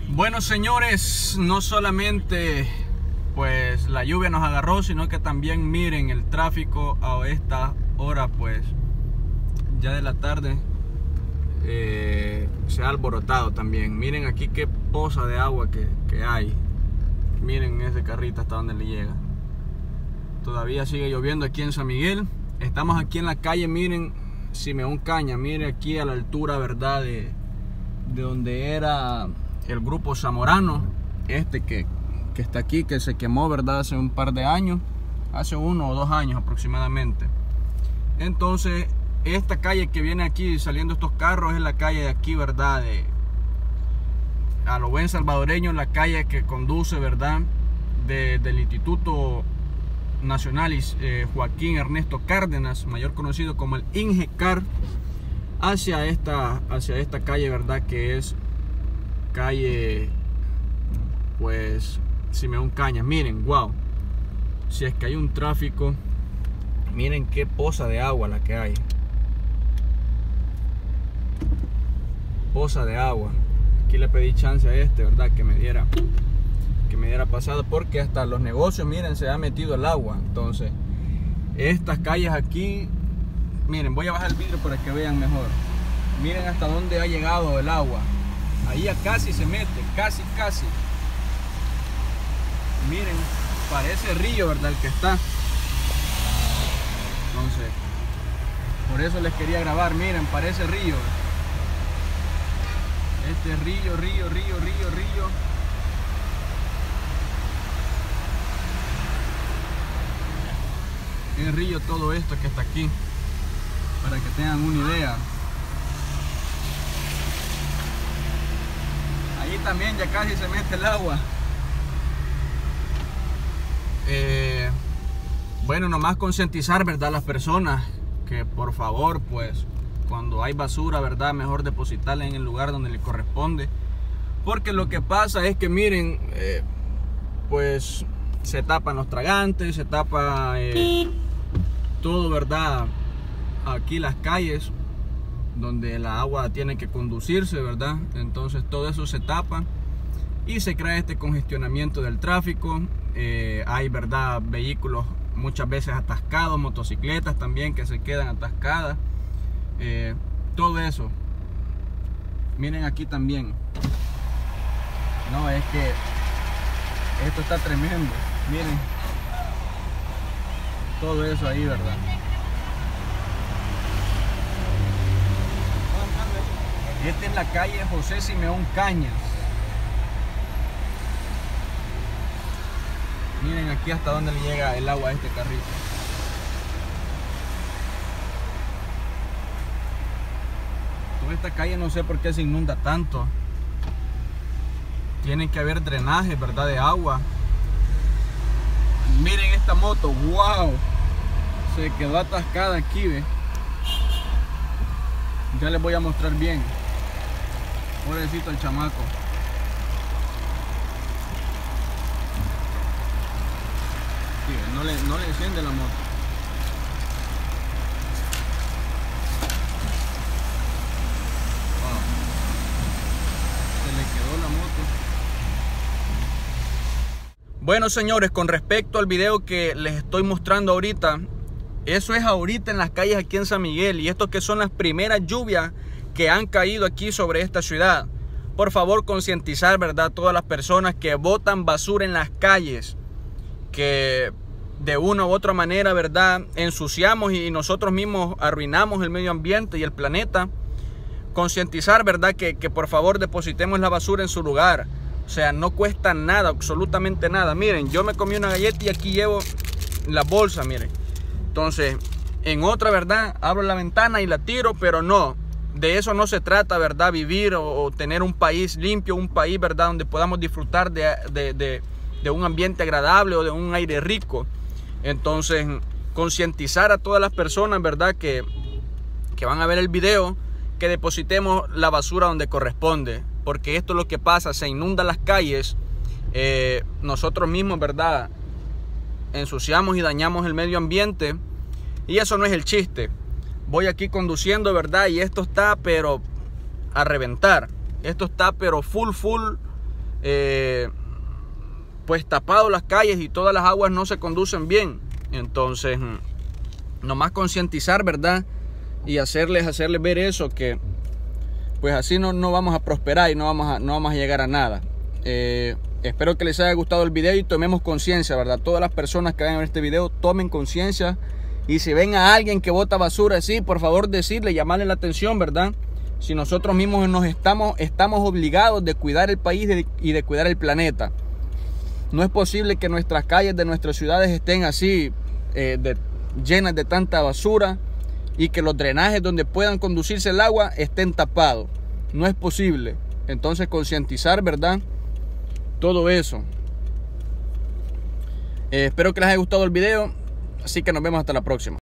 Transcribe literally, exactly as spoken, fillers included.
Bueno, señores, no solamente pues la lluvia nos agarró, sino que también miren el tráfico a esta hora, pues ya de la tarde eh, se ha alborotado también. Miren aquí qué poza de agua que, que hay. Miren ese carrito hasta donde le llega. Todavía sigue lloviendo aquí en San Miguel. Estamos aquí en la calle, miren, Simeón Caña. Miren aquí a la altura, verdad, de, de donde era el grupo Zamorano, este que, que está aquí, que se quemó, verdad, hace un par de años, hace uno o dos años aproximadamente. Entonces esta calle que viene aquí saliendo estos carros es la calle de aquí, verdad, de, a lo buen salvadoreño, la calle que conduce, verdad, de, del Instituto Nacional eh, Joaquín Ernesto Cárdenas, mayor conocido como el INGECAR, hacia esta, hacia esta calle, verdad, que es calle pues Simeón Cañas. Miren, wow, si es que hay un tráfico, miren qué poza de agua la que hay, poza de agua. Aquí le pedí chance a este, verdad, que me diera que me diera pasado, porque hasta los negocios, miren, se ha metido el agua. Entonces estas calles aquí, miren, voy a bajar el vidrio para que vean mejor. Miren hasta dónde ha llegado el agua. Ahí ya casi se mete, casi, casi. Miren, parece río, ¿verdad? El que está. Entonces, por eso les quería grabar. Miren, parece río. Este río, río, río, río, río. Es río todo esto que está aquí, para que tengan una idea. Ahí también ya casi se mete el agua. Eh, bueno, nomás concientizar, verdad, las personas que por favor, pues cuando hay basura, verdad, mejor depositarla en el lugar donde le corresponde, porque lo que pasa es que miren, eh, pues se tapan los tragantes, se tapa eh, todo, verdad, aquí las calles donde la agua tiene que conducirse, verdad. Entonces todo eso se tapa y se crea este congestionamiento del tráfico. Eh, hay, verdad, vehículos muchas veces atascados, motocicletas también que se quedan atascadas, eh, todo eso. Miren aquí también, no, es que esto está tremendo. Miren todo eso ahí, verdad. Esta es la calle José Simeón Cañas. Miren aquí hasta donde le llega el agua a este carrito. Toda esta calle no sé por qué se inunda tanto. Tiene que haber drenaje, ¿verdad?, de agua. Miren esta moto, wow, se quedó atascada aquí, ¿ve? Ya les voy a mostrar bien. Pobrecito el chamaco. Sí, no le, no le enciende la moto. Wow. Se le quedó la moto. Bueno, señores, con respecto al video que les estoy mostrando ahorita, eso es ahorita en las calles aquí en San Miguel, y esto que son las primeras lluvias que han caído aquí sobre esta ciudad. Por favor, concientizar, verdad, todas las personas que botan basura en las calles, que de una u otra manera, verdad, ensuciamos y nosotros mismos arruinamos el medio ambiente y el planeta. Concientizar, verdad, que, que por favor depositemos la basura en su lugar. O sea, no cuesta nada, absolutamente nada. Miren, yo me comí una galleta y aquí llevo la bolsa, miren. Entonces, en otra, verdad, abro la ventana y la tiro, pero no. De eso no se trata, verdad, vivir o, o tener un país limpio, un país, verdad, donde podamos disfrutar de, de, de, de un ambiente agradable o de un aire rico. Entonces, concientizar a todas las personas, verdad, que, que van a ver el video, que depositemos la basura donde corresponde. Porque esto es lo que pasa, se inundan las calles, eh, nosotros mismos, verdad, ensuciamos y dañamos el medio ambiente, y eso no es el chiste. Voy aquí conduciendo, verdad, y esto está pero a reventar. Esto está pero full full eh, pues tapado las calles y todas las aguas no se conducen bien. Entonces, nomás concientizar, ¿verdad? Y hacerles, hacerles ver eso, que pues así no, no vamos a prosperar y no vamos a, no vamos a llegar a nada. Eh, espero que les haya gustado el video y tomemos conciencia, ¿verdad? Todas las personas que vayan a ver este video, tomen conciencia. Y si ven a alguien que bota basura así, por favor decirle, llamarle la atención, ¿verdad? Si nosotros mismos nos estamos, estamos obligados de cuidar el país de, y de cuidar el planeta. No es posible que nuestras calles de nuestras ciudades estén así, eh, de, llenas de tanta basura, y que los drenajes donde puedan conducirse el agua estén tapados. No es posible. Entonces concientizar, ¿verdad? Todo eso. Eh, espero que les haya gustado el video, así que nos vemos hasta la próxima.